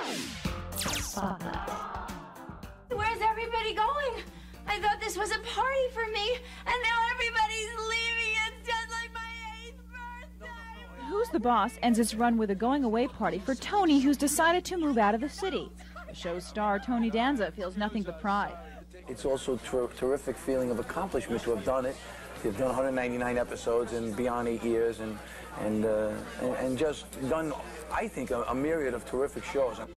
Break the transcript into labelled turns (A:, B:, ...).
A: Where's everybody going? I thought this was a party for me, and now everybody's leaving. It's just like my 8th birthday.
B: Who's the Boss ends its run with a going-away party for Tony, who's decided to move out of the city. The show's star, Tony Danza, feels nothing but pride.
C: It's also a terrific feeling of accomplishment to have done it. They've done 199 episodes and beyond 8 years, and just done, I think, a myriad of terrific shows.